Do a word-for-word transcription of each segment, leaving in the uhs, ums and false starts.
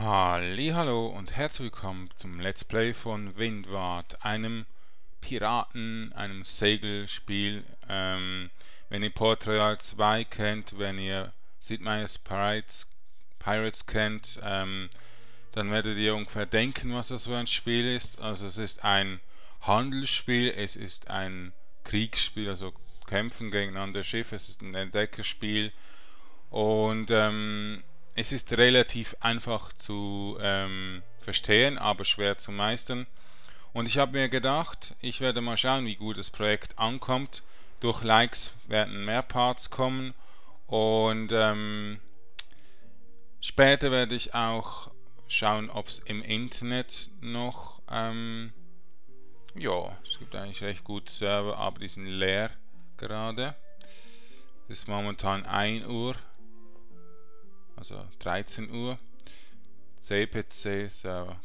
Hallihallo und herzlich willkommen zum Let's Play von Windward, einem Piraten, einem Segelspiel. Ähm, wenn ihr Port Royal zwei kennt, wenn ihr Sid Meier's Pirates, Pirates kennt, ähm, dann werdet ihr ungefähr denken, was das für ein Spiel ist. Also es ist ein Handelsspiel, es ist ein Kriegsspiel, also Kämpfen gegen andere Schiffe, es ist ein Entdeckerspiel und ähm, es ist relativ einfach zu ähm, verstehen, aber schwer zu meistern. Und ich habe mir gedacht, ich werde mal schauen, wie gut das Projekt ankommt. Durch Likes werden mehr Parts kommen und ähm, später werde ich auch schauen, ob es im Internet noch, ähm, ja, es gibt eigentlich recht gute Server, aber die sind leer gerade. Es ist momentan ein Uhr. Also dreizehn Uhr. C P C-Server.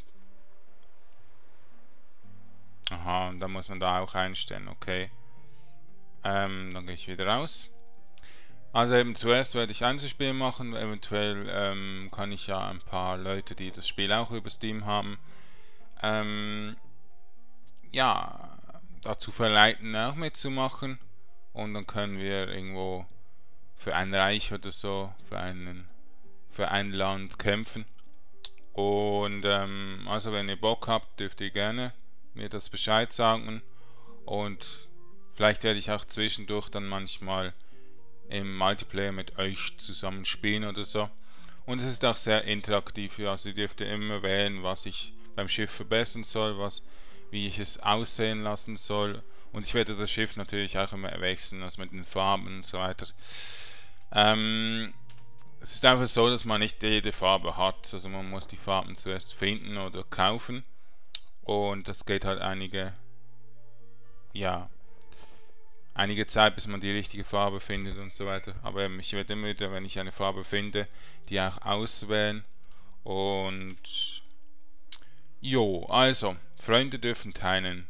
Aha, und dann muss man da auch einstellen, okay. Ähm, dann gehe ich wieder raus. Also eben zuerst werde ich Einzelspiel machen, eventuell ähm, kann ich ja ein paar Leute, die das Spiel auch über Steam haben, ähm, ja, dazu verleiten, auch mitzumachen. Und dann können wir irgendwo für ein Reich oder so, für, einen, für ein Land kämpfen. Und ähm, also wenn ihr Bock habt, dürft ihr gerne mir das Bescheid sagen. Und vielleicht werde ich auch zwischendurch dann manchmal im Multiplayer mit euch zusammen spielen oder so. Und es ist auch sehr interaktiv. Also ihr dürft immer wählen, was ich beim Schiff verbessern soll, was, wie ich es aussehen lassen soll. Und ich werde das Schiff natürlich auch immer wechseln, also mit den Farben und so weiter. Ähm, Es ist einfach so, dass man nicht jede Farbe hat. Also man muss die Farben zuerst finden oder kaufen. Und das geht halt einige, ja, einige Zeit, bis man die richtige Farbe findet und so weiter. Aber ich werde immer wieder, wenn ich eine Farbe finde, die auch auswählen. Und jo, also, Freunde dürfen teilen.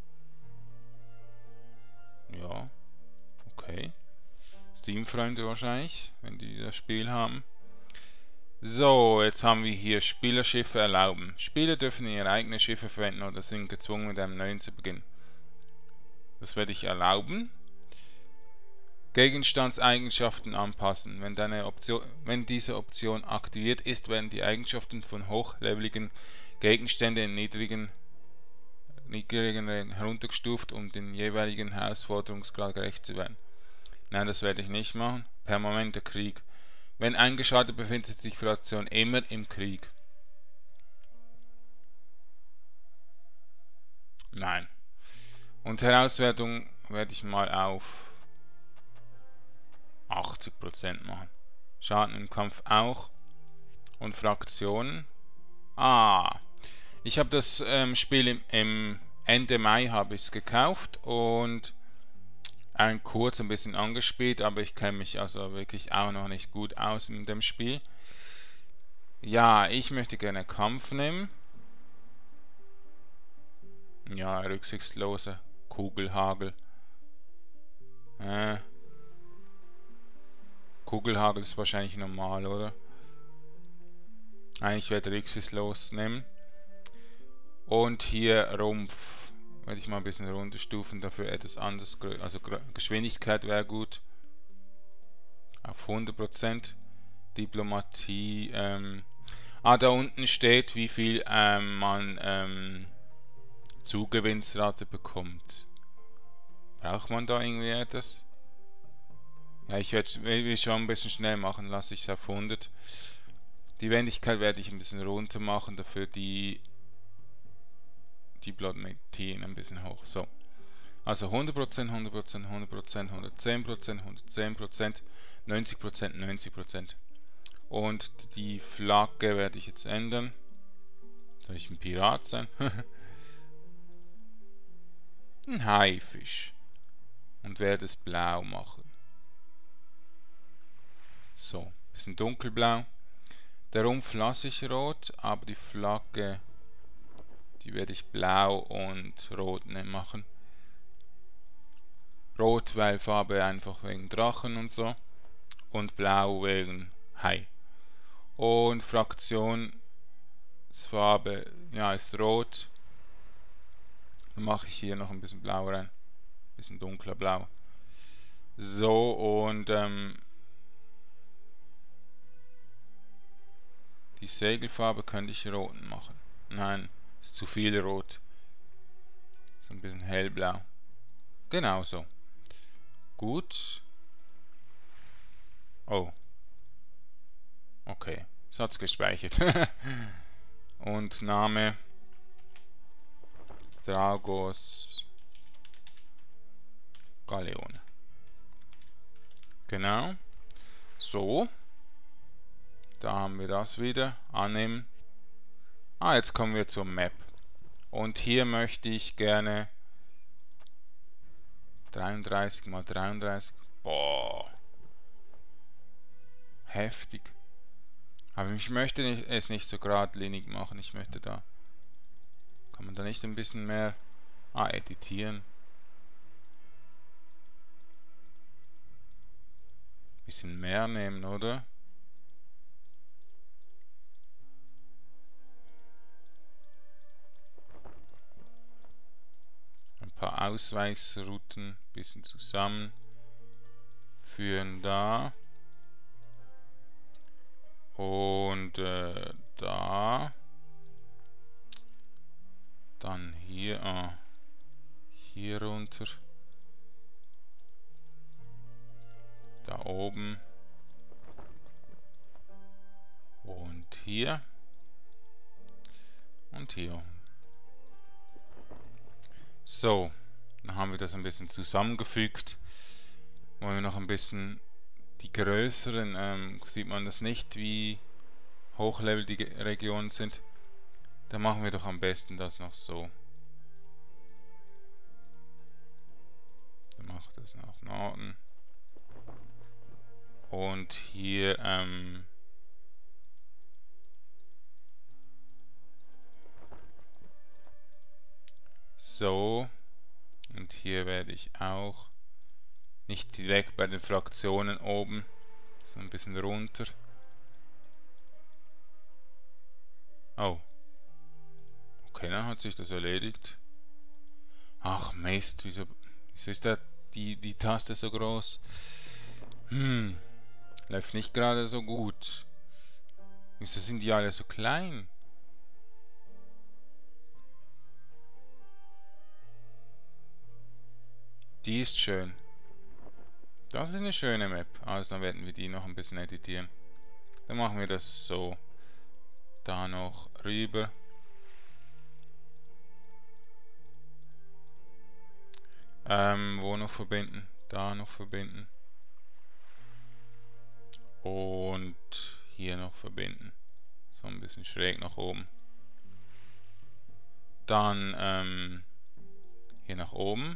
Ja, okay. Steam-Freunde wahrscheinlich, wenn die das Spiel haben. So, jetzt haben wir hier Spielerschiffe erlauben. Spieler dürfen ihre eigenen Schiffe verwenden oder sind gezwungen, mit einem neuen zu beginnen. Das werde ich erlauben. Gegenstandseigenschaften anpassen. Wenn, deine Option, wenn diese Option aktiviert ist, werden die Eigenschaften von hochleveligen Gegenständen in niedrigen, niedrigen heruntergestuft, um den jeweiligen Herausforderungsgrad gerecht zu werden. Nein, das werde ich nicht machen. Permanenter Krieg. Wenn eingeschaltet, befindet sich die Fraktion immer im Krieg. Nein. Und Herauswertung werde ich mal auf achtzig Prozent machen. Schaden im Kampf auch. Und Fraktionen. Ah. Ich habe das ähm, Spiel im, im Ende Mai habe ich es gekauft und ein kurz ein bisschen angespielt, aber ich kenne mich also wirklich auch noch nicht gut aus in dem Spiel. Ja, ich möchte gerne Kampf nehmen. Ja, rücksichtslose Kugelhagel. Äh, Kugelhagel ist wahrscheinlich normal, oder? Eigentlich werde ich rücksichtslos nehmen. Und hier Rumpf. Werde ich mal ein bisschen runterstufen, dafür etwas anderes. Also Geschwindigkeit wäre gut. Auf hundert Prozent. Diplomatie. Ähm, ah, da unten steht, wie viel ähm, man ähm, Zugewinnsrate bekommt. Braucht man da irgendwie etwas? Ja, ich werde schon ein bisschen schnell machen, lasse ich es auf hundert. Die Wendigkeit werde ich ein bisschen runter machen, dafür die Diplomatie ein bisschen hoch. So. Also hundert Prozent, hundert Prozent, hundert Prozent, hundertzehn Prozent, hundertzehn Prozent, neunzig Prozent, neunzig Prozent. Und die Flagge werde ich jetzt ändern. Soll ich ein Pirat sein? Ein Haifisch. Und werde es blau machen. So, bisschen dunkelblau. Der Rumpf lasse ich rot, aber die Flagge, die werde ich blau und rot machen. Rot, weil Farbe einfach wegen Drachen und so. Und blau wegen Hai. Und Fraktion Farbe, ja, ist rot. Dann mache ich hier noch ein bisschen blau rein. Ein bisschen dunkler blau. So, und ähm, die Segelfarbe könnte ich rot machen. Nein, ist zu viel rot. So ein bisschen hellblau. Genau so. Gut. Oh. Okay. Es hat es gespeichert. Und Name Dragos Galeone. Genau. So. Da haben wir das wieder. Annehmen. Ah, jetzt kommen wir zur Map. Und hier möchte ich gerne dreiunddreißig mal dreiunddreißig. Boah. Heftig. Aber ich möchte nicht, es nicht so geradlinig machen. Ich möchte da... Kann man da nicht ein bisschen mehr... Ah, editieren. Bisschen mehr nehmen, oder? Ein paar Ausweichsrouten, bisschen zusammenführen da. Und äh, da. Dann hier, ah, hier runter. Da oben. Und hier. Und hier. So, dann haben wir das ein bisschen zusammengefügt. Wollen wir noch ein bisschen die größeren, ähm, sieht man das nicht, wie hochlevel die Regionen sind. Dann machen wir doch am besten das noch so. Dann mache ich das nach Norden. Und hier, ähm, so. Und hier werde ich auch nicht direkt bei den Fraktionen oben, sondern ein bisschen runter. Oh. Okay, dann hat sich das erledigt. Ach Mist, wieso, wieso ist da die, die Taste so groß? Hm, läuft nicht gerade so gut. Wieso sind die alle so klein? Die ist schön. Das ist eine schöne Map. Also dann werden wir die noch ein bisschen editieren. Dann machen wir das so. Da noch rüber. Ähm, wo noch verbinden? Da noch verbinden. Und hier noch verbinden. So ein bisschen schräg nach oben. Dann ähm, hier nach oben.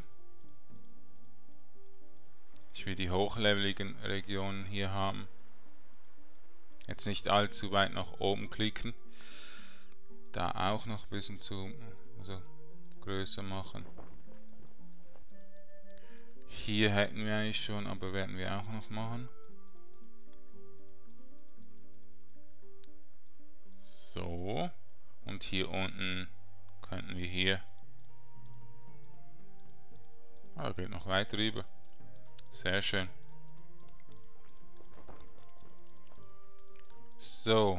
Ich will die hochleveligen Regionen hier haben. Jetzt nicht allzu weit nach oben klicken. Da auch noch ein bisschen zu, also größer machen. Hier hätten wir eigentlich schon, aber werden wir auch noch machen. So. Und hier unten könnten wir hier. Ah, geht noch weiter rüber. Sehr schön. So.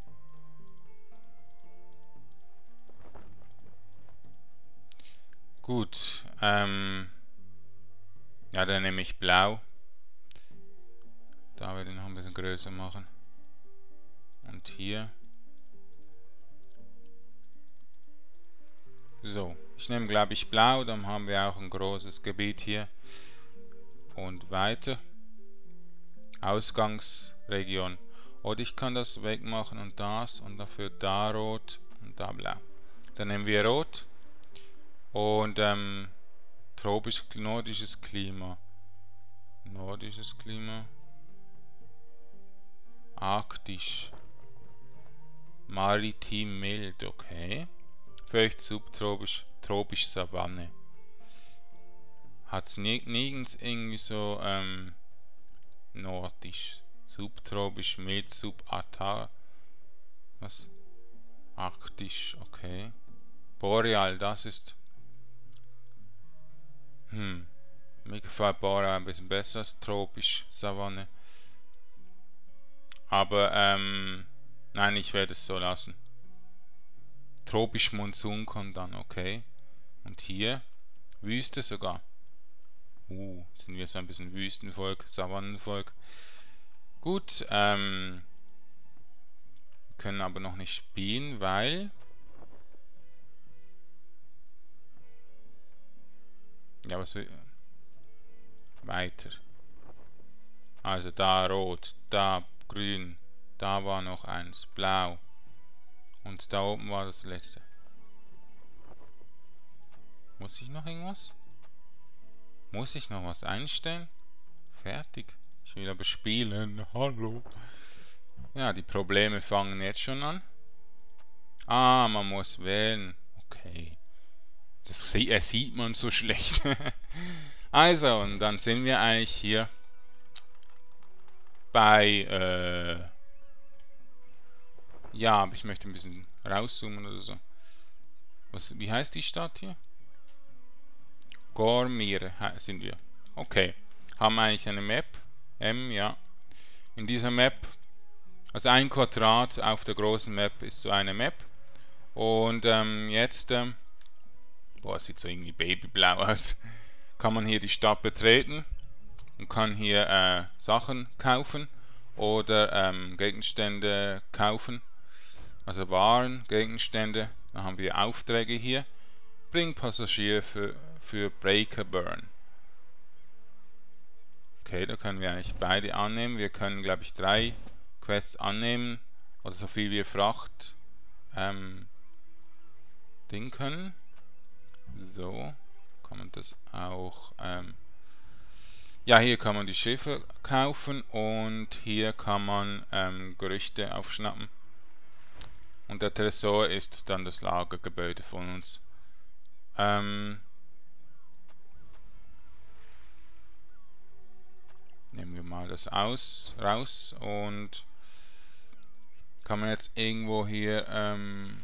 Gut. Ähm, ja, dann nehme ich blau. Da werde ich noch ein bisschen größer machen. Und hier. So. Ich nehme, glaube ich, blau. Dann haben wir auch ein großes Gebiet hier. Und weiter. Ausgangsregion. Oder ich kann das wegmachen und das und dafür da rot und da blau. Dann nehmen wir rot. Und ähm, tropisch nordisches Klima. Nordisches Klima. Arktisch. Maritim mild, okay. Feucht subtropisch, tropisch Savanne. Hat es nirgends irgendwie so ähm, nordisch. Subtropisch mild, subatar. Was? Arktisch, okay. Boreal, das ist... Hm. Mir gefällt Boreal ein bisschen besser als tropisch, Savanne. Aber, ähm... nein, ich werde es so lassen. Tropisch Monsun kommt dann, okay. Und hier Wüste sogar. Uh, sind wir so ein bisschen Wüstenvolk, Savannenvolk. Gut, ähm... können aber noch nicht spielen, weil... Ja, was will... Weiter. Also da rot, da grün, da war noch eins, blau. Und da oben war das letzte. Muss ich noch irgendwas? Muss ich noch was einstellen? Fertig. Ich will aber spielen. Hallo. Ja, die Probleme fangen jetzt schon an. Ah, man muss wählen. Okay. Das sie äh, sieht man so schlecht. Also, und dann sind wir eigentlich hier bei, äh, ja, aber ich möchte ein bisschen rauszoomen oder so. Was, wie heißt die Stadt hier? Gormir sind wir. Okay. Haben wir eigentlich eine Map? M, ja. In dieser Map, also ein Quadrat auf der großen Map ist so eine Map. Und ähm, jetzt, ähm, boah, sieht so irgendwie babyblau aus. Kann man hier die Stadt betreten und kann hier äh, Sachen kaufen oder ähm, Gegenstände kaufen. Also Waren, Gegenstände. Dann haben wir Aufträge hier. Bring Passagier für, für Breakerburn. Okay, da können wir eigentlich beide annehmen. Wir können, glaube ich, drei Quests annehmen. Oder so viel wir Fracht ähm, Ding können. So, kann man das auch... Ähm, ja, hier kann man die Schiffe kaufen und hier kann man ähm, Gerüchte aufschnappen. Und der Tresor ist dann das Lagergebäude von uns. Ähm, nehmen wir mal das aus, raus und kann man jetzt irgendwo hier ähm,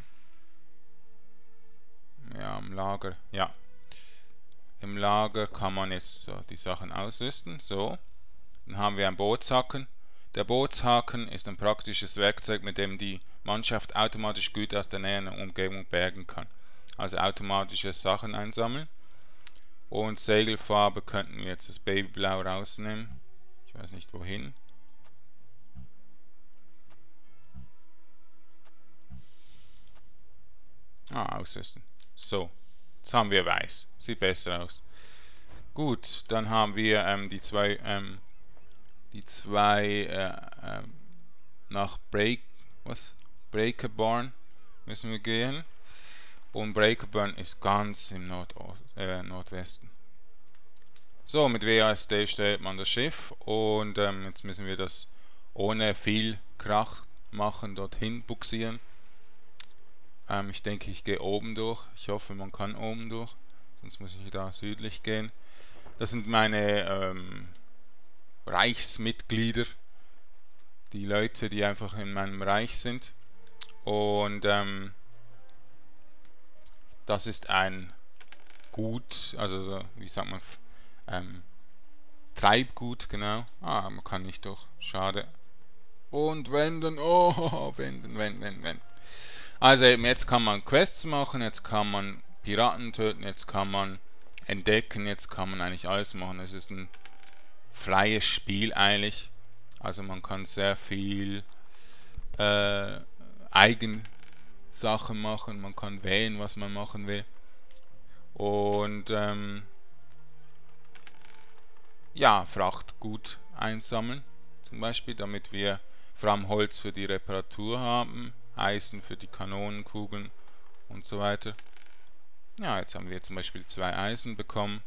ja, im Lager, ja. Im Lager kann man jetzt so die Sachen ausrüsten. So, dann haben wir einen Bootshaken. Der Bootshaken ist ein praktisches Werkzeug, mit dem die Mannschaft automatisch Güter aus der näheren Umgebung bergen kann. Also automatische Sachen einsammeln. Und Segelfarbe könnten wir jetzt das Babyblau rausnehmen. Ich weiß nicht wohin. Ah, ausrüsten. So, jetzt haben wir weiß. Sieht besser aus. Gut, dann haben wir ähm, die zwei, ähm, die zwei äh, äh, nach Break, was? Breakerburn müssen wir gehen. Und Breakerburn ist ganz im Nordost, äh, Nordwesten. So, mit W A S D stellt man das Schiff und ähm, jetzt müssen wir das ohne viel Krach machen, dorthin buxieren. Ähm, ich denke, ich gehe oben durch. Ich hoffe, man kann oben durch. Sonst muss ich da südlich gehen. Das sind meine ähm, Reichsmitglieder. Die Leute, die einfach in meinem Reich sind. Und ähm, das ist ein Gut, also so, wie sagt man, ähm, Treibgut, genau. Ah, man kann nicht durch. Schade. Und wenden, oh, wenden, wenden, wenden, wenden. Also eben, jetzt kann man Quests machen, jetzt kann man Piraten töten, jetzt kann man entdecken, jetzt kann man eigentlich alles machen. Es ist ein freies Spiel eigentlich. Also man kann sehr viel äh, Eigensachen machen, man kann wählen, was man machen will. Und ähm, ja, Frachtgut einsammeln, zum Beispiel, damit wir vor allem Holz für die Reparatur haben, Eisen für die Kanonenkugeln und so weiter. Ja, jetzt haben wir zum Beispiel zwei Eisen bekommen.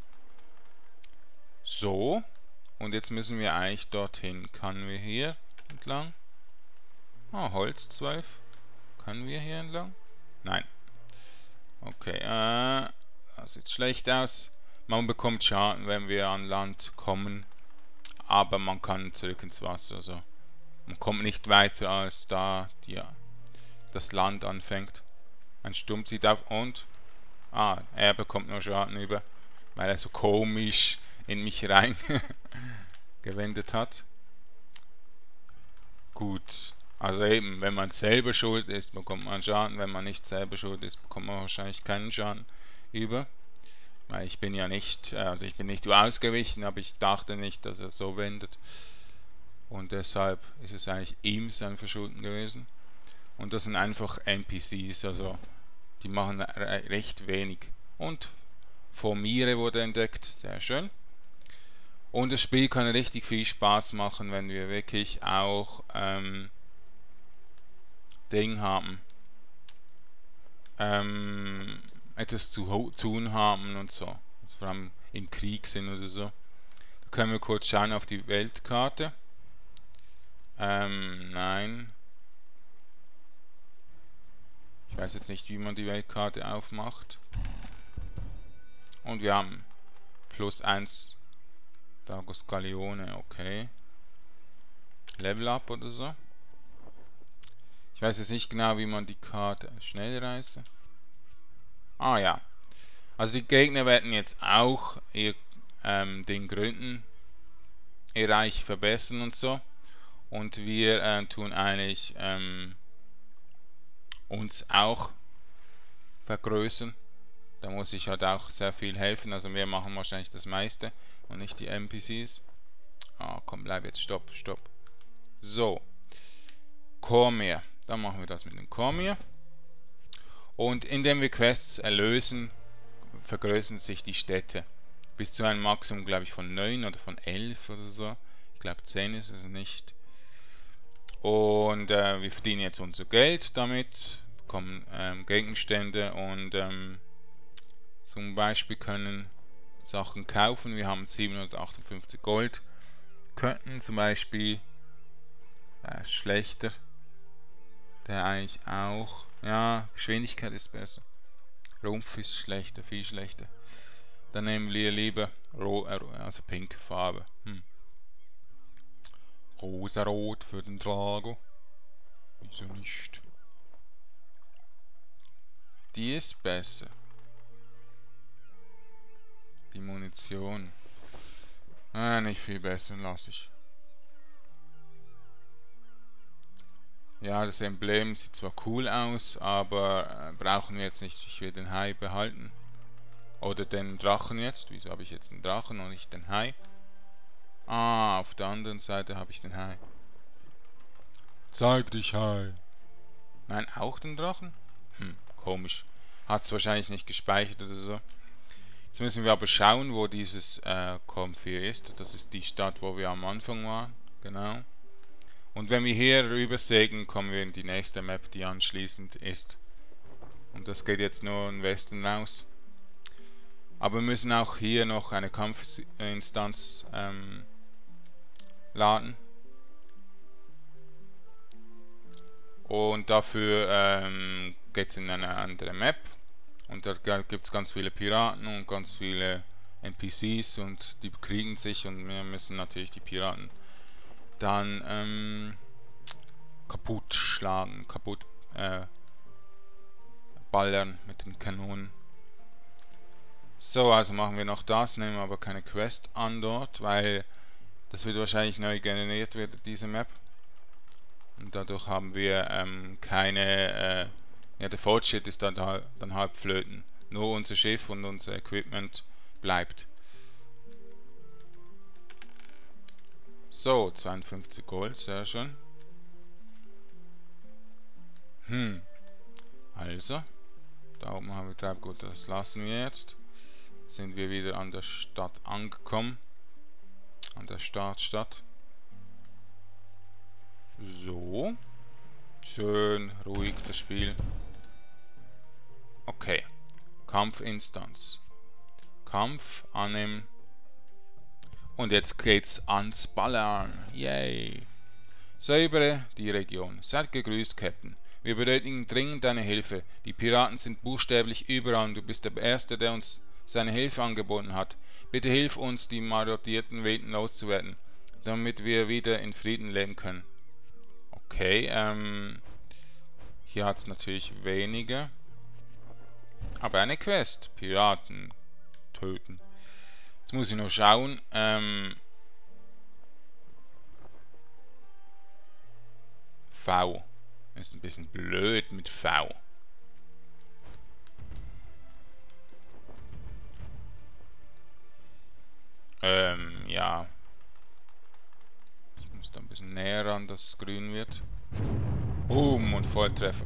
So, und jetzt müssen wir eigentlich dorthin. Können wir hier entlang? Ah, Holz zwölf. Können wir hier entlang? Nein. Okay, äh, das sieht schlecht aus. Man bekommt Schaden, wenn wir an Land kommen, aber man kann zurück ins Wasser. Also man kommt nicht weiter als da die, das Land anfängt. Ein Sturm zieht auf und... Ah, er bekommt nur Schaden über, weil er so komisch in mich rein gewendet hat. Gut, also eben, wenn man selber schuld ist, bekommt man Schaden. Wenn man nicht selber schuld ist, bekommt man wahrscheinlich keinen Schaden über. Weil ich bin ja nicht, also ich bin nicht ausgewichen, aber ich dachte nicht, dass er so wendet. Und deshalb ist es eigentlich ihm sein Verschulden gewesen. Und das sind einfach N P Cs, also die machen re recht wenig. Und Formire wurde entdeckt, sehr schön. Und das Spiel kann richtig viel Spaß machen, wenn wir wirklich auch ähm, Ding haben. Ähm, etwas zu tun haben und so. Also vor allem im Krieg sind oder so. Da können wir kurz schauen auf die Weltkarte. Ähm, nein. Ich weiß jetzt nicht, wie man die Weltkarte aufmacht. Und wir haben plus eins Dagos Galeone, okay. Level Up oder so. Ich weiß jetzt nicht genau, wie man die Karte Schnellreise. Ah ja. Also die Gegner werden jetzt auch ihr, ähm, den Gründen ihr Reich verbessern und so. Und wir äh, tun eigentlich ähm, uns auch vergrößern. Da muss ich halt auch sehr viel helfen. Also wir machen wahrscheinlich das meiste und nicht die N P Cs. Ah, komm, bleib jetzt. Stopp, stopp. So. Cormyr. Dann machen wir das mit dem Cormyr. Und indem wir Quests erlösen, vergrößern sich die Städte. Bis zu einem Maximum, glaube ich, von neun oder von elf oder so. Ich glaube zehn ist es nicht. Und äh, wir verdienen jetzt unser Geld damit, bekommen ähm, Gegenstände und ähm, zum Beispiel können Sachen kaufen. Wir haben siebenhundertachtundfünfzig Gold. Könnten zum Beispiel, der ist schlechter, der eigentlich auch, ja, Geschwindigkeit ist besser. Rumpf ist schlechter, viel schlechter. Dann nehmen wir lieber Ro also pinke Farbe. Hm. Rosarot für den Drago. Wieso nicht? Die ist besser. Die Munition. Ah, nicht viel besser, lasse ich. Ja, das Emblem sieht zwar cool aus, aber äh, brauchen wir jetzt nicht. Ich will den Hai behalten. Oder den Drachen jetzt. Wieso habe ich jetzt den Drachen und nicht den Hai? Ah, auf der anderen Seite habe ich den Hai. Zeig dich, Hai. Nein, auch den Drachen? Hm, komisch. Hat es wahrscheinlich nicht gespeichert oder so. Jetzt müssen wir aber schauen, wo dieses äh, Cormyr ist. Das ist die Stadt, wo wir am Anfang waren. Genau. Und wenn wir hier rüber sägen, kommen wir in die nächste Map, die anschließend ist. Und das geht jetzt nur in Westen raus. Aber wir müssen auch hier noch eine Kampfinstanz ähm, laden. Und dafür ähm, geht es in eine andere Map. Und da gibt es ganz viele Piraten und ganz viele N P Cs und die bekriegen sich und wir müssen natürlich die Piraten dann ähm, kaputt schlagen, kaputt äh, ballern mit den Kanonen. So, also machen wir noch das, nehmen aber keine Quest an dort, weil das wird wahrscheinlich neu generiert werden, diese Map. Und dadurch haben wir ähm, keine, äh, ja, der Fortschritt ist dann, dann halb flöten. Nur unser Schiff und unser Equipment bleibt. So, zweiundfünfzig Gold, sehr schön. Hm, also, da oben haben wir Treibgut, das lassen wir jetzt. Jetzt sind wir wieder an der Stadt angekommen. An der Startstadt. So. Schön ruhig das Spiel. Okay. Kampfinstanz. Kampf annehmen. Und jetzt geht's ans Ballern. Yay. Säubere die Region. Seid gegrüßt, Captain. Wir benötigen dringend deine Hilfe. Die Piraten sind buchstäblich überall und du bist der Erste, der uns seine Hilfe angeboten hat. Bitte hilf uns, die marodierten Wilden loszuwerden, damit wir wieder in Frieden leben können. Okay, ähm... Hier hat es natürlich weniger. Aber eine Quest. Piraten töten. Jetzt muss ich noch schauen. Ähm, V. Ist ein bisschen blöd mit V. Ähm, ja. Ich muss da ein bisschen näher ran, dass es grün wird. Boom, und Volltreffer.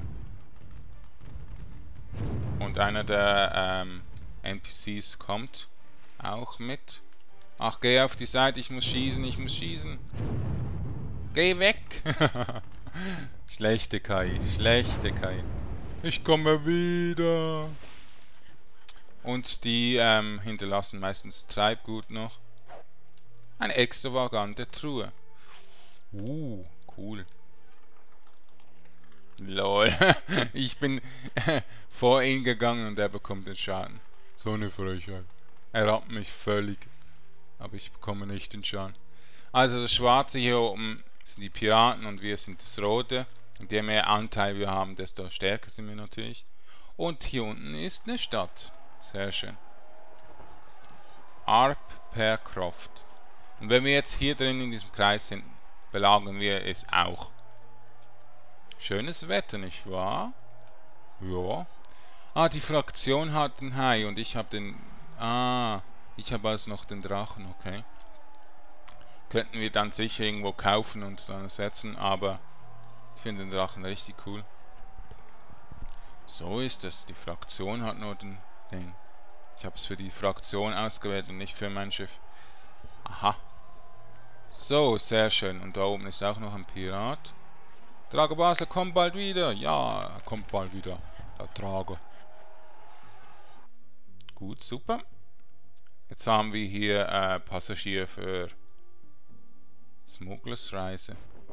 Und einer der ähm, N P Cs kommt auch mit. Ach, geh auf die Seite, ich muss schießen, ich muss schießen. Geh weg! Schlechte K I, schlechte K I. Ich komme wieder. Und die ähm, hinterlassen meistens Treibgut noch. Eine extravagante Truhe. Uh, cool. Lol. Ich bin vor ihn gegangen und er bekommt den Schaden. So eine Frechheit. Er rappt mich völlig. Aber ich bekomme nicht den Schaden. Also das Schwarze hier oben sind die Piraten und wir sind das Rote. Und je mehr Anteil wir haben, desto stärker sind wir natürlich. Und hier unten ist eine Stadt. Sehr schön. Arp per Croft. Und wenn wir jetzt hier drin in diesem Kreis sind, belagern wir es auch. Schönes Wetter, nicht wahr? Ja. Ah, die Fraktion hat den Hai und ich habe den... Ah, ich habe also noch den Drachen, okay. Könnten wir dann sicher irgendwo kaufen und dann ersetzen, aber ich finde den Drachen richtig cool. So ist es. Die Fraktion hat nur den Ding. Ich habe es für die Fraktion ausgewählt und nicht für mein Schiff. Aha. So, sehr schön. Und da oben ist auch noch ein Pirat. Drago Basel, kommt bald wieder. Ja, er kommt bald wieder. Der Drago. Gut, super. Jetzt haben wir hier äh, Passagier für Smugglersreise.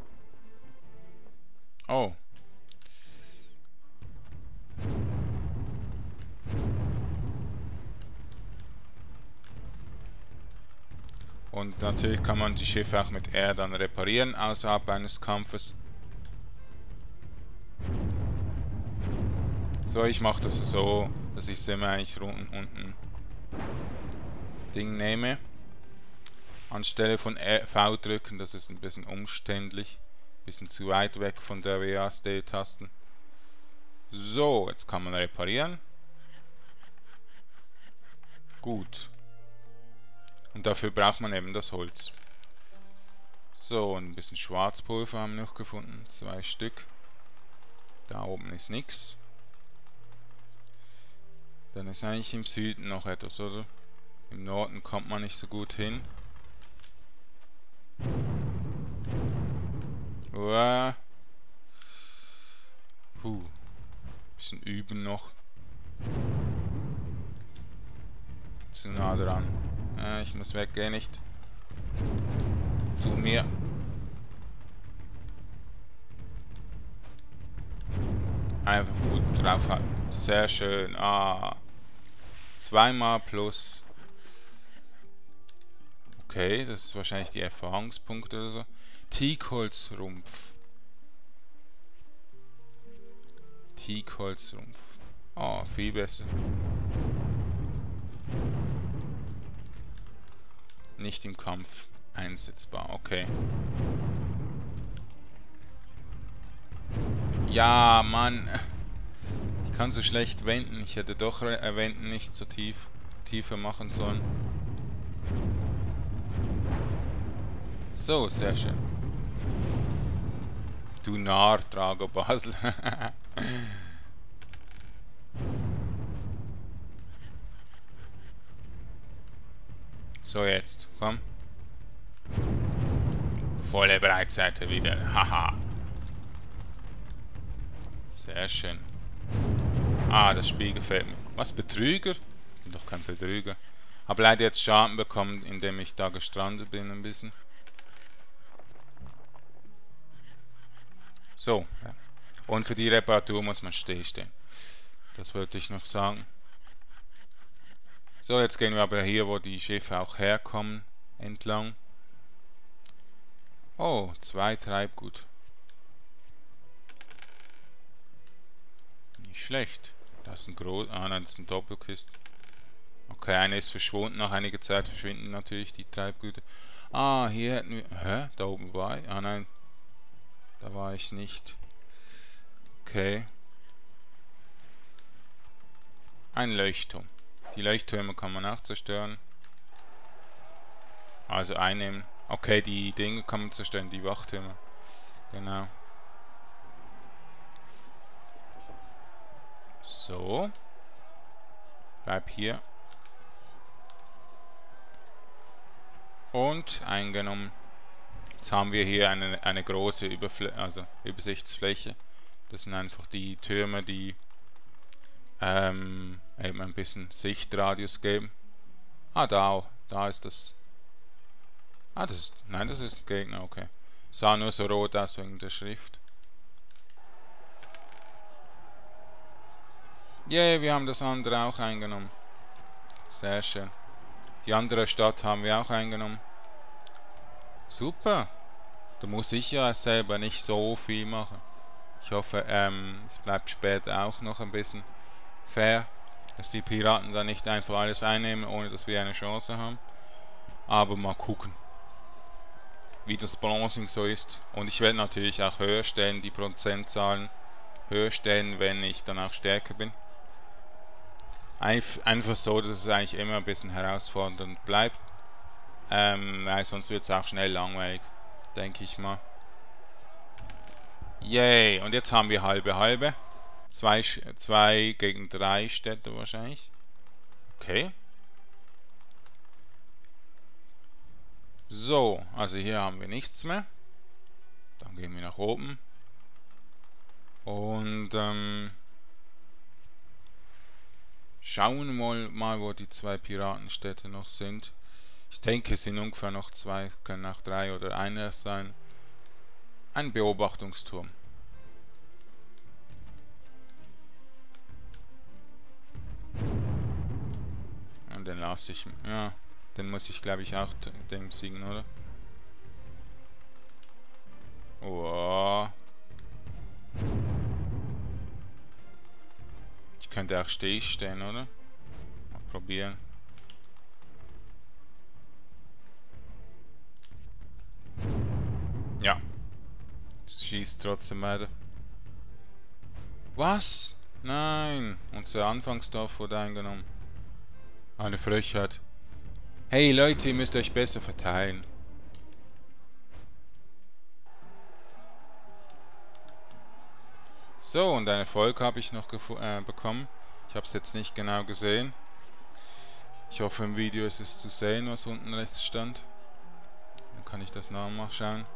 Oh. Und natürlich kann man die Schiffe auch mit R dann reparieren, außerhalb eines Kampfes. So, ich mache das so, dass ich es immer eigentlich unten, unten Ding nehme. Anstelle von V drücken, das ist ein bisschen umständlich. Ein bisschen zu weit weg von der W A S D-Tasten. So, jetzt kann man reparieren. Gut. Und dafür braucht man eben das Holz. So, ein bisschen Schwarzpulver haben wir noch gefunden. Zwei Stück. Da oben ist nichts. Dann ist eigentlich im Süden noch etwas, oder? Im Norden kommt man nicht so gut hin. Uah. Puh. Bisschen üben noch. Zu nah dran. Äh, ich muss weg, geh nicht. Zu mir. Einfach gut draufhalten. Sehr schön. Ah. Zweimal plus. Okay, das ist wahrscheinlich die Erfahrungspunkte oder so. Teakholzrumpf. Teakholzrumpf. Oh, viel besser. Nicht im Kampf einsetzbar. Okay. Ja, Mann. Ich kann so schlecht wenden. Ich hätte doch äh, wenden nicht so tief tiefer machen sollen. So, sehr schön. Du Narr, Drago Basel. So, jetzt, komm. Volle Breitseite wieder. Haha. Sehr schön. Ah, das Spiel gefällt mir. Was, Betrüger? Ich bin doch kein Betrüger. Habe leider jetzt Schaden bekommen, indem ich da gestrandet bin ein bisschen. So, ja. Und für die Reparatur muss man stehen. Das wollte ich noch sagen. So, jetzt gehen wir aber hier, wo die Schiffe auch herkommen, entlang. Oh, zwei Treibgut. Nicht schlecht. Das ist ein groß. Ah nein, das ist ein Doppelkist. Okay, eine ist verschwunden. Nach einiger Zeit verschwinden natürlich die Treibgüter. Ah, hier hätten wir... Hä? Da oben war ich? Ah nein. Da war ich nicht. Okay. Ein Leuchtturm. Die Leuchttürme kann man auch zerstören. Also einnehmen. Okay, die Dinge kann man zerstören, die Wachtürme. Genau. So. Bleib hier. Und eingenommen. Jetzt haben wir hier eine, eine große Überfl also Übersichtsfläche. Das sind einfach die Türme, die ähm, eben ein bisschen Sichtradius geben. Ah, da auch. Da ist das. Ah, das ist. Nein, das ist ein Gegner, okay. Sah nur so rot aus wegen der Schrift. Yay, wir haben das andere auch eingenommen. Sehr schön. Die andere Stadt haben wir auch eingenommen. Super. Da muss ich ja selber nicht so viel machen. Ich hoffe, ähm, es bleibt später auch noch ein bisschen fair, dass die Piraten da nicht einfach alles einnehmen, ohne dass wir eine Chance haben. Aber mal gucken, wie das Balancing so ist. Und ich werde natürlich auch höher stellen, die Prozentzahlen höher stellen, wenn ich dann auch stärker bin. Einfach so, dass es eigentlich immer ein bisschen herausfordernd bleibt. Ähm, weil sonst wird es auch schnell langweilig, denke ich mal. Yay, und jetzt haben wir halbe halbe. Zwei, zwei gegen drei Städte wahrscheinlich. Okay. So, also hier haben wir nichts mehr. Dann gehen wir nach oben. Und ähm, schauen wir mal, mal, wo die zwei Piratenstädte noch sind. Ich denke, es sind ungefähr noch zwei, können auch drei oder einer sein. Ein Beobachtungsturm. Und den lasse ich. Ja, den muss ich, glaube ich, auch dem siegen, oder? Oh. Ich könnte auch stehen, oder? Mal probieren. Ja. Es schießt trotzdem weiter. Was? Nein. Unser Anfangsdorf wurde eingenommen. Eine Frechheit. Hey Leute, ihr müsst euch besser verteilen. So, und ein Erfolg habe ich noch äh, bekommen. Ich habe es jetzt nicht genau gesehen. Ich hoffe, im Video ist es zu sehen, was unten rechts stand. Dann kann ich das nochmal schauen.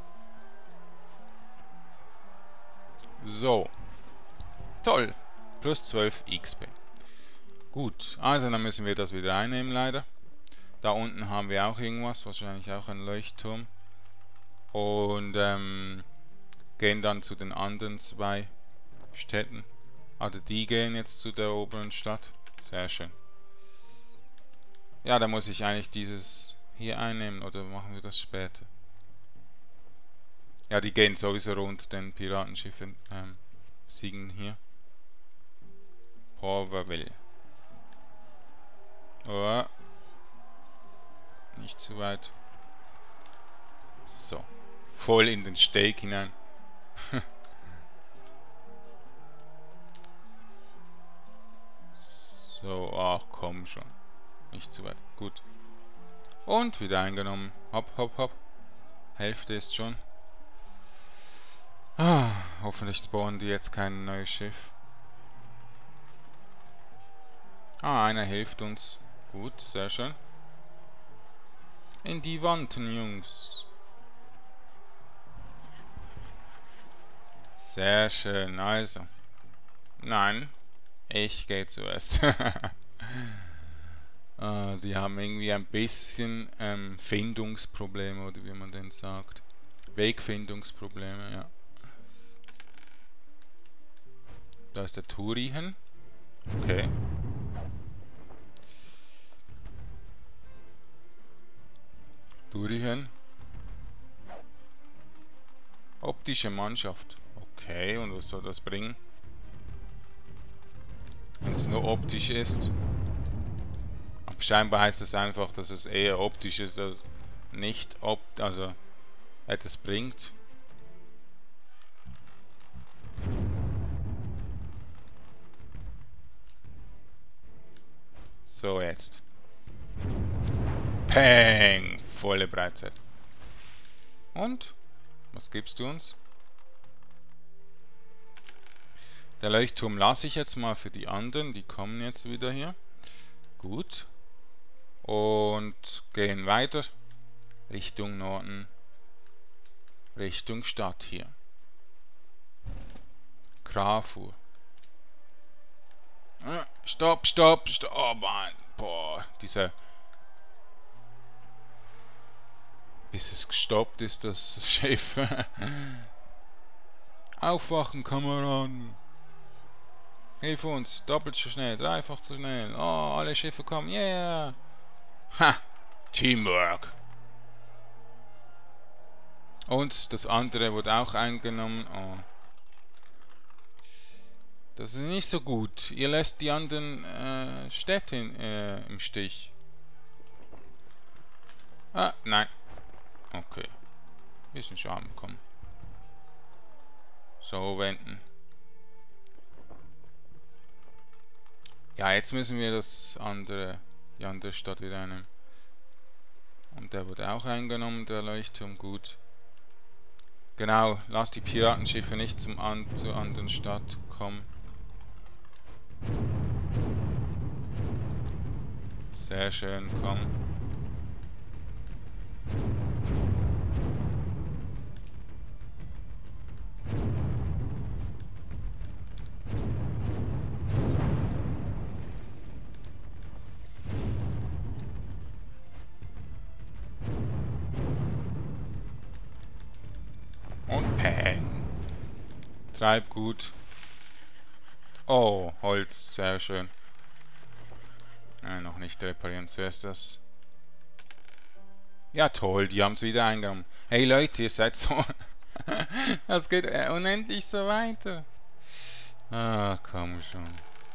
So. Toll. Plus zwölf X P. Gut, also dann müssen wir das wieder einnehmen, leider. Da unten haben wir auch irgendwas, wahrscheinlich auch ein Leuchtturm. Und ähm, gehen dann zu den anderen zwei Städten. Also die gehen jetzt zu der oberen Stadt. Sehr schön. Ja, da muss ich eigentlich dieses hier einnehmen, oder machen wir das später? Ja, die gehen sowieso rund, den Piratenschiffen ähm, siegen hier. Porverville. Oh. Nicht zu weit. So. Voll in den Steak hinein. So, ach komm schon. Nicht zu weit. Gut. Und wieder eingenommen. Hopp, hopp, hopp. Hälfte ist schon. Ah, hoffentlich spawnen die jetzt kein neues Schiff. Ah, einer hilft uns. Gut, sehr schön. In die Wanten, Jungs. Sehr schön, also. Nein, ich gehe zuerst. ah, die haben irgendwie ein bisschen ähm, Findungsprobleme, oder wie man denn sagt. Wegfindungsprobleme, ja. Da ist der Turihen. Okay. Turihen. Optische Mannschaft. Okay, und was soll das bringen? wenn es nur optisch ist. Aber scheinbar heißt es einfach, dass es eher optisch ist als nicht opt, also etwas bringt. So, jetzt. Peng! Volle Breitseite. Und? Was gibst du uns? Der Leuchtturm lasse ich jetzt mal für die anderen. Die kommen jetzt wieder hier. Gut. Und gehen weiter. Richtung Norden. Richtung Stadt hier. Krafur. Ah, stopp, stopp, stopp. Oh Mann. Boah, dieser... Bis es gestoppt ist, das Schiff. Aufwachen, Kameraden. Hilf uns, doppelt so schnell, dreifach so schnell. Oh, alle Schiffe kommen, yeah. Ha, Teamwork. Und das andere wurde auch eingenommen. Oh. Das ist nicht so gut. Ihr lässt die anderen äh, Städte in, äh, im Stich. Ah, nein. Okay. Bisschen Schaden bekommen. So, wenden. Ja, jetzt müssen wir das andere, die andere Stadt wieder einnehmen. Und der wurde auch eingenommen, der Leuchtturm, gut. Genau, lass die Piratenschiffe nicht zum an, zur anderen Stadt kommen. Sehr schön, komm. Und Peng. Treib gut. Oh, Holz, sehr schön. Äh, noch nicht reparieren, zuerst das. Ja toll, die haben es wieder eingenommen. Hey Leute, ihr seid so... Das geht äh, unendlich so weiter. Ah, komm schon.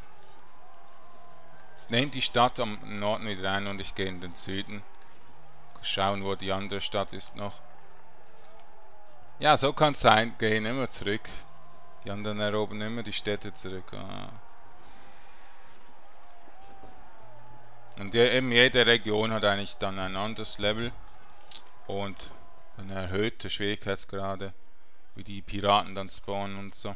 Jetzt nehmt die Stadt am Norden wieder ein und ich gehe in den Süden. Schauen, wo die andere Stadt ist noch. Ja, so kann es sein. Gehen immer zurück. Die anderen erobern immer die Städte zurück. Ah. Und eben jede Region hat eigentlich dann ein anderes Level und eine erhöhte Schwierigkeitsgrade, wie die Piraten dann spawnen und so.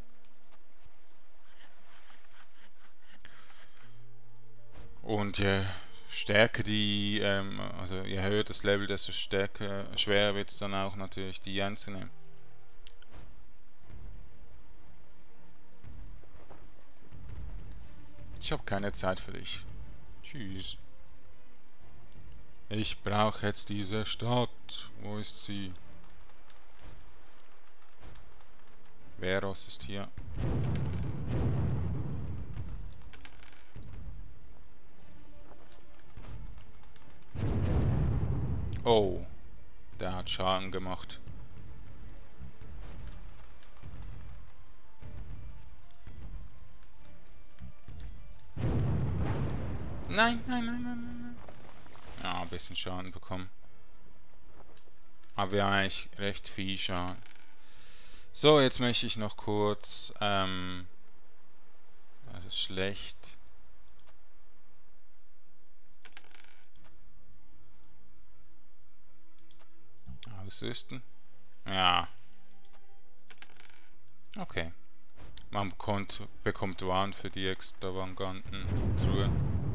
Und je stärker die, ähm, also je höher das Level, desto stärker, schwerer wird es dann auch natürlich, die einzunehmen. Ich habe keine Zeit für dich. Tschüss. Ich brauche jetzt diese Stadt. Wo ist sie? Veros ist hier. Oh, der hat Schaden gemacht. Nein, nein, nein, nein, nein. Ja, ein bisschen Schaden bekommen. Aber wir haben eigentlich recht viel Schaden. So, jetzt möchte ich noch kurz, ähm, das ist schlecht. Ausrüsten. Ja. Okay. Man bekommt, bekommt Waren für die extravaganten Truhen.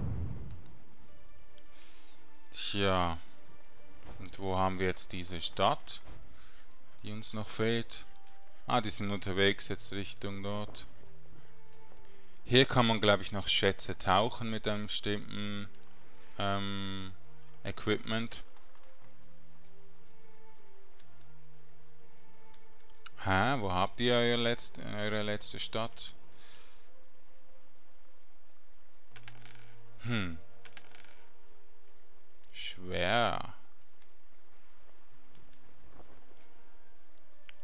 Tja. Und wo haben wir jetzt diese Stadt, die uns noch fehlt? Ah, die sind unterwegs jetzt Richtung dort. Hier kann man, glaube ich, noch Schätze tauchen mit einem bestimmten ähm, Equipment. Hä, wo habt ihr eure letzte, eure letzte Stadt? Hm. Schwer.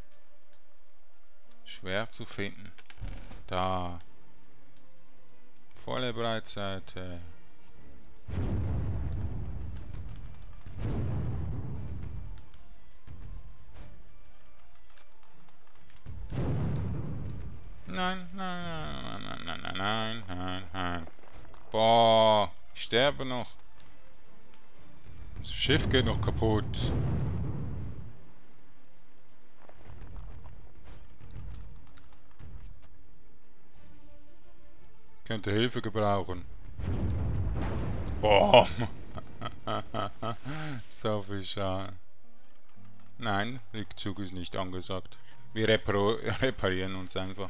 Schwer zu finden. Da. Volle Breitseite. Nein, nein, nein, nein, nein, nein, nein, nein, nein. Boah, ich sterbe noch. Das Schiff geht noch kaputt. Könnte Hilfe gebrauchen. Boah. So viel Schaden. Nein, Rückzug ist nicht angesagt. Wir reparieren uns einfach.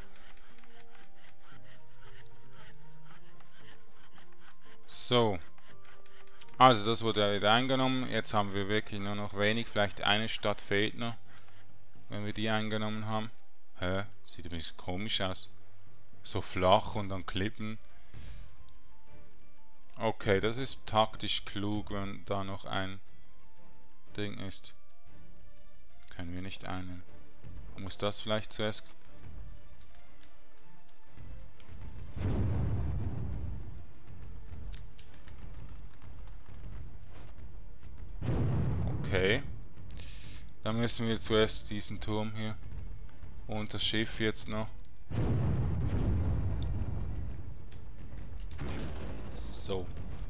So. Also das wurde wieder eingenommen. Jetzt haben wir wirklich nur noch wenig. Vielleicht eine Stadt fehlt noch. Wenn wir die eingenommen haben. Hä? Sieht ein bisschen komisch aus. So flach und dann Klippen. Okay, das ist taktisch klug, wenn da noch ein Ding ist. Können wir nicht einnehmen. Muss das vielleicht zuerst... Okay. Dann müssen wir zuerst diesen Turm hier und das Schiff jetzt noch. So.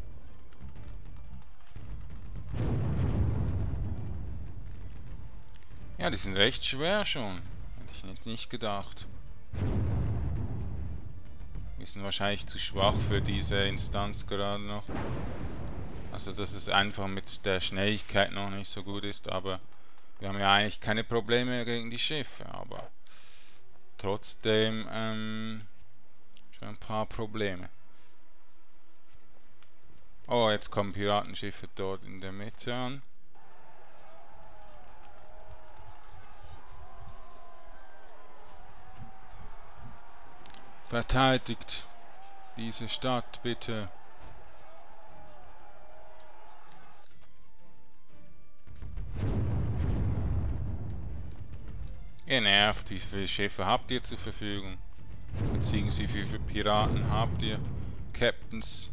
Ja, die sind recht schwer schon. Hätte ich nicht, nicht gedacht. Wir sind wahrscheinlich zu schwach für diese Instanz gerade noch. Also, dass es einfach mit der Schnelligkeit noch nicht so gut ist, aber wir haben ja eigentlich keine Probleme gegen die Schiffe, aber trotzdem ähm, schon ein paar Probleme. Oh, jetzt kommen Piratenschiffe dort in der Mitte an. Verteidigt diese Stadt, bitte. Ihr nervt, wie viele Schiffe habt ihr zur Verfügung? Beziehungsweise wie viele Piraten habt ihr? Captains.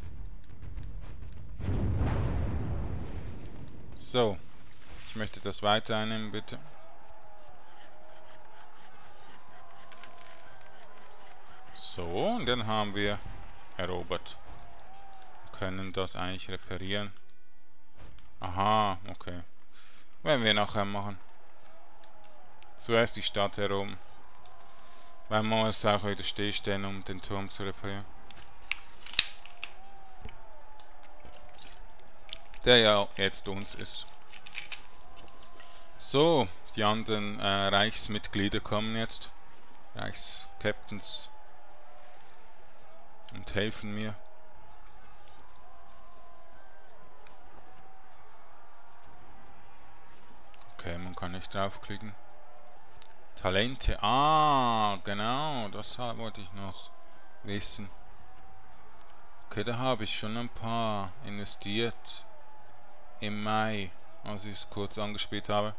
So. Ich möchte das weiter einnehmen, bitte. So, und dann haben wir erobert. Wir können das eigentlich reparieren. Aha, okay. Werden wir nachher machen. Zuerst die Stadt herum. Weil man muss auch wieder stillstellen, um den Turm zu reparieren. Der ja jetzt uns ist. So, die anderen äh, Reichsmitglieder kommen jetzt. Reichskaptains. Und helfen mir. Okay, man kann nicht draufklicken. Talente. Ah, genau. Das wollte ich noch wissen. Okay, da habe ich schon ein paar investiert. Im Mai, als ich es kurz angespielt habe.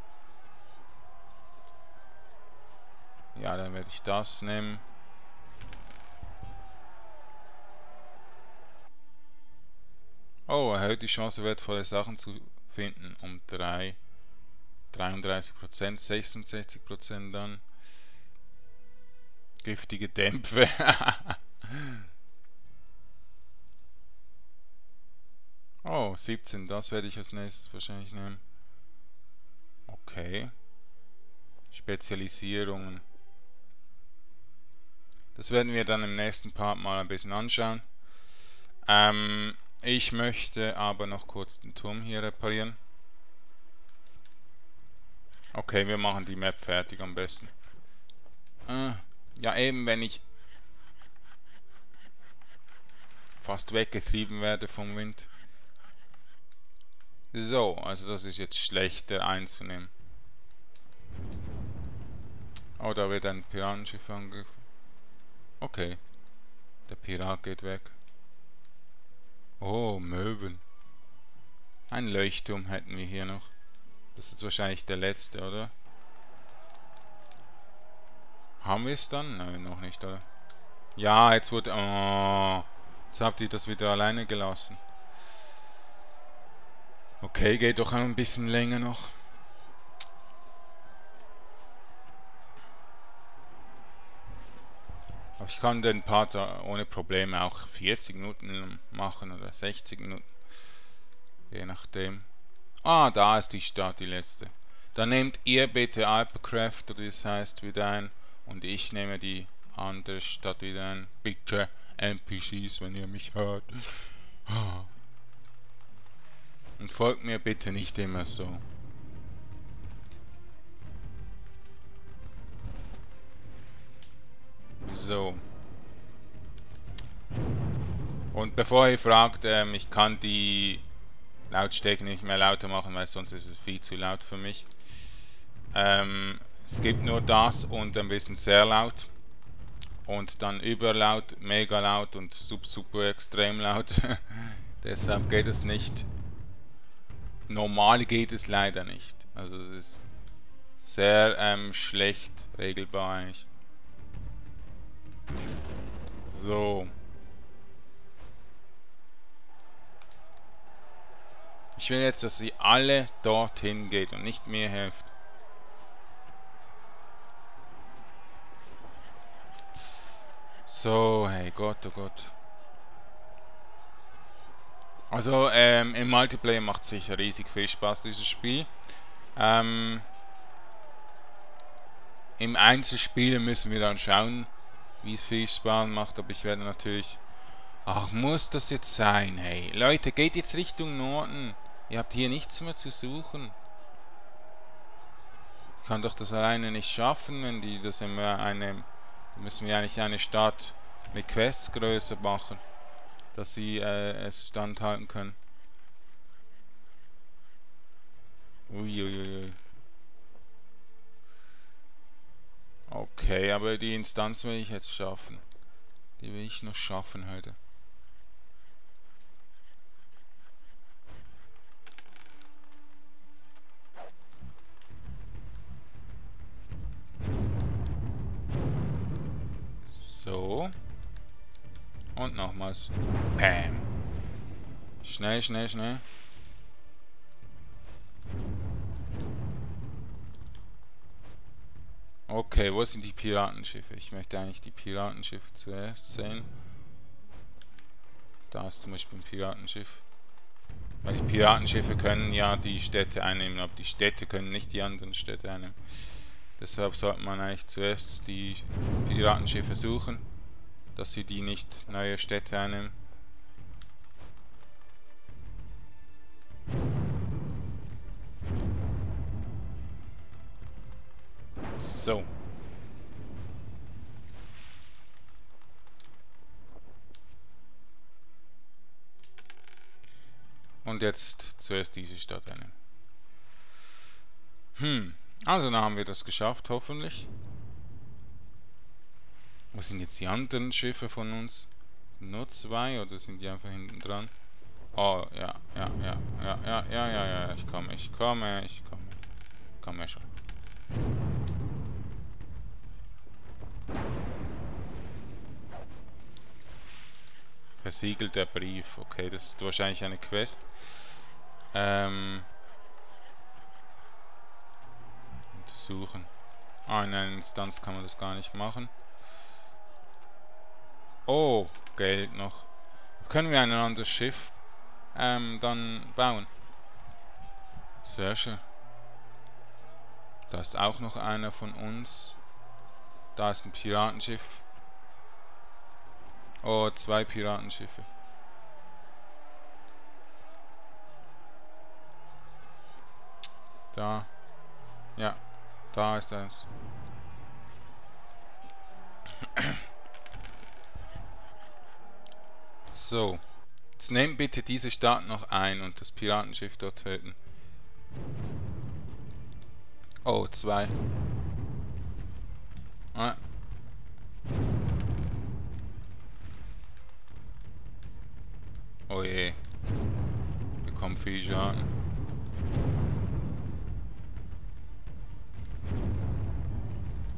Ja, dann werde ich das nehmen. Oh, erhöht die Chance, wertvolle Sachen zu finden um drei. dreiunddreißig Prozent, sechsundsechzig Prozent dann. Giftige Dämpfe. Oh, siebzehn, das werde ich als nächstes wahrscheinlich nehmen. Okay. Spezialisierungen. Das werden wir dann im nächsten Part mal ein bisschen anschauen. Ähm, ich möchte aber noch kurz den Turm hier reparieren. Okay, wir machen die Map fertig am besten. Äh, ja, eben wenn ich fast weggetrieben werde vom Wind. So, also das ist jetzt schlechter einzunehmen. Oh, da wird ein Piratenschiff angegriffen. Okay. Der Pirat geht weg. Oh, Möbel. Ein Leuchtturm hätten wir hier noch. Das ist wahrscheinlich der letzte, oder? Haben wir es dann? Nein, noch nicht, oder? Ja, jetzt wurde... Oh, Jetzt habt ihr das wieder alleine gelassen. Okay, geht doch ein bisschen länger noch. Aber ich kann den Part ohne Probleme auch vierzig Minuten machen oder sechzig Minuten. Je nachdem. Ah, da ist die Stadt, die letzte. Dann nehmt ihr bitte Hypercraft, oder das heißt, wieder ein. Und ich nehme die andere Stadt wieder ein. Bitte N P Cs, wenn ihr mich hört. Und folgt mir bitte nicht immer so. So. Und bevor ihr fragt, ähm, ich kann die Lautstärke nicht mehr lauter machen, weil sonst ist es viel zu laut für mich. Ähm, es gibt nur das und ein bisschen sehr laut. Und dann überlaut, mega laut und super, super extrem laut. Deshalb geht es nicht. Normal geht es leider nicht. Also das ist sehr ähm, schlecht regelbar eigentlich. So. Ich will jetzt, dass sie alle dorthin geht und nicht mir hilft. So, hey Gott, oh Gott. Also ähm, im Multiplayer macht sicher riesig viel Spaß, dieses Spiel. Ähm, Im Einzelspiel müssen wir dann schauen, wie es viel Spaß macht, aber ich werde natürlich... Ach, muss das jetzt sein, hey. Leute, geht jetzt Richtung Norden. Ihr habt hier nichts mehr zu suchen. Ich kann doch das alleine nicht schaffen, wenn die das immer eine... Da müssen wir eigentlich eine Stadt mit Quests größer machen, dass sie äh, es standhalten können. Uiuiui. Okay, aber die Instanz will ich jetzt schaffen. Die will ich noch schaffen heute. So. Und nochmals. Pam. Schnell, schnell, schnell. Okay, wo sind die Piratenschiffe? Ich möchte eigentlich die Piratenschiffe zuerst sehen. Da ist zum Beispiel ein Piratenschiff. Weil die Piratenschiffe können ja die Städte einnehmen, aber die Städte können nicht die anderen Städte einnehmen. Deshalb sollte man eigentlich zuerst die Piratenschiffe suchen, dass sie die nicht neue Städte einnehmen. So. Und jetzt zuerst diese Stadt einnehmen. Hm, also dann haben wir das geschafft, hoffentlich. Wo sind jetzt die anderen Schiffe von uns? Nur zwei oder sind die einfach hinten dran? Oh, ja, ja, ja, ja, ja, ja, ja, ja, ich komme, ich komme, ich komme. Ich komme schon. Versiegelter Brief. Okay, das ist wahrscheinlich eine Quest. Ähm. Untersuchen. Ah, in einer Instanz kann man das gar nicht machen. Oh, Geld noch. Können wir ein anderes Schiff ähm, dann bauen? Sehr schön. Da ist auch noch einer von uns. Da ist ein Piratenschiff. Oh, zwei Piratenschiffe. Da. Ja, da ist eins. So. Jetzt nehmt bitte diese Stadt noch ein und das Piratenschiff dort töten. Oh, zwei. Ah. Oh je. Bekommen viel Schaden.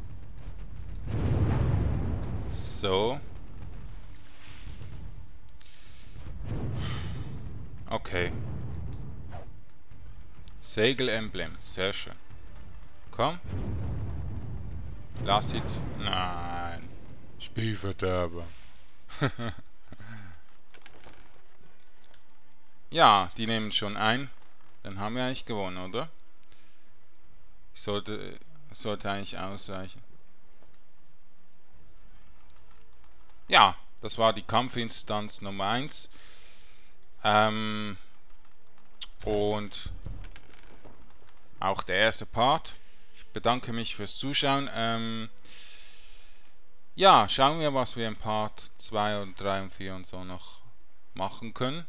So. Okay. Segelemblem, sehr schön. Komm. Lass it. Nein. Spielverderber. Ja, die nehmen schon ein. Dann haben wir eigentlich gewonnen, oder? Ich sollte, sollte eigentlich ausreichen. Ja, das war die Kampfinstanz Nummer eins. Ähm, und auch der erste Part. Ich bedanke mich fürs Zuschauen. Ähm, ja, schauen wir, was wir in Part zwei und drei und vier und so noch machen können.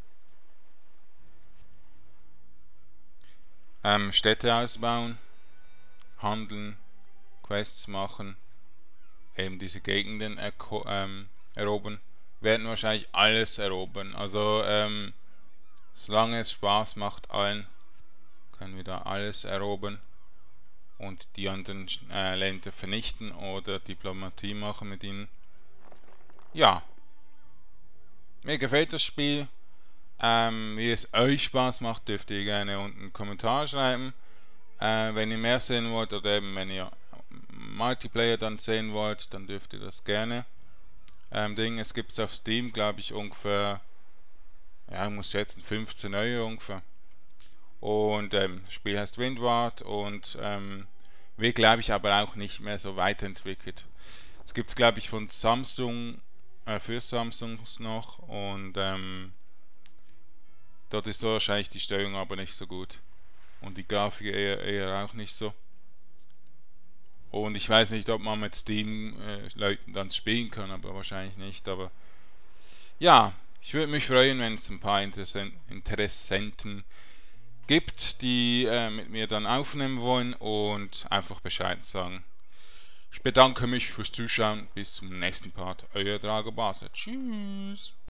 Ähm, Städte ausbauen, handeln, Quests machen, eben diese Gegenden ähm, erobern. Wir werden wahrscheinlich alles erobern. Also, ähm, solange es Spaß macht allen, können wir da alles erobern und die anderen äh, Länder vernichten oder Diplomatie machen mit ihnen. Ja, mir gefällt das Spiel. Ähm, wie es euch Spaß macht, dürft ihr gerne unten einen Kommentar schreiben. Äh, wenn ihr mehr sehen wollt oder eben wenn ihr Multiplayer dann sehen wollt, dann dürft ihr das gerne. Ähm, Ding, es gibt es auf Steam, glaube ich, ungefähr, ja, ich muss schätzen, fünfzehn Euro ungefähr. Und ähm, das Spiel heißt Windward und ähm, wird, glaube ich, aber auch nicht mehr so weiterentwickelt. Es gibt es, glaube ich, von Samsung, äh, für Samsungs noch und ähm, dort ist so wahrscheinlich die Steuerung aber nicht so gut. Und die Grafik eher, eher auch nicht so. Und ich weiß nicht, ob man mit Steam-Leuten äh, dann spielen kann, aber wahrscheinlich nicht. Aber ja, ich würde mich freuen, wenn es ein paar Interessenten gibt, die äh, mit mir dann aufnehmen wollen und einfach Bescheid sagen. Ich bedanke mich fürs Zuschauen. Bis zum nächsten Part. Euer Drago Basler. Tschüss.